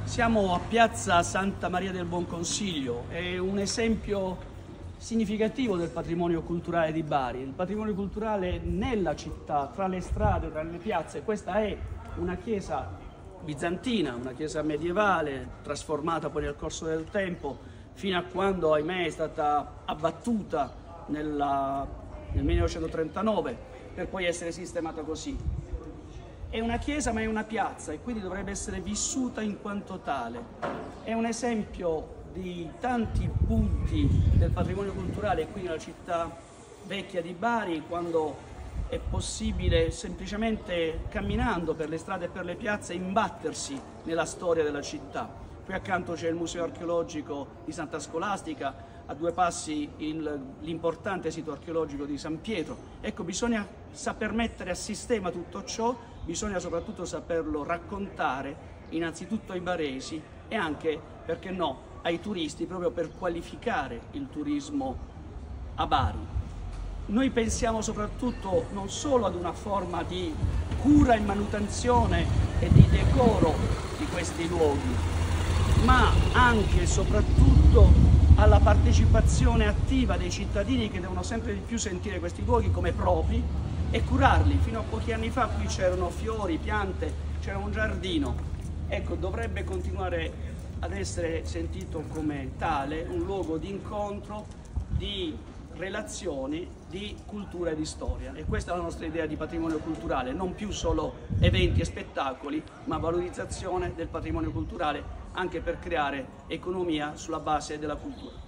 Siamo a Piazza Santa Maria del Buon Consiglio, è un esempio significativo del patrimonio culturale di Bari. Il patrimonio culturale nella città, tra le strade, tra le piazze. Questa è una chiesa bizantina, una chiesa medievale, trasformata poi nel corso del tempo, fino a quando, ahimè, è stata abbattuta nel 1939, per poi essere sistemata così. È una chiesa ma è una piazza e quindi dovrebbe essere vissuta in quanto tale. È un esempio di tanti punti del patrimonio culturale qui nella città vecchia di Bari, quando è possibile semplicemente camminando per le strade e per le piazze imbattersi nella storia della città. Qui accanto c'è il Museo Archeologico di Santa Scolastica, a due passi l'importante sito archeologico di San Pietro. Ecco, bisogna saper mettere a sistema tutto ciò, bisogna soprattutto saperlo raccontare innanzitutto ai baresi e anche, perché no, ai turisti, proprio per qualificare il turismo a Bari. Noi pensiamo soprattutto non solo ad una forma di cura e manutenzione e di decoro di questi luoghi, ma anche e soprattutto alla partecipazione attiva dei cittadini, che devono sempre di più sentire questi luoghi come propri e curarli. Fino a pochi anni fa qui c'erano fiori, piante, c'era un giardino. Ecco, dovrebbe continuare ad essere sentito come tale, un luogo di incontro, di relazioni, di cultura e di storia. E questa è la nostra idea di patrimonio culturale, non più solo eventi e spettacoli, ma valorizzazione del patrimonio culturale anche per creare economia sulla base della cultura.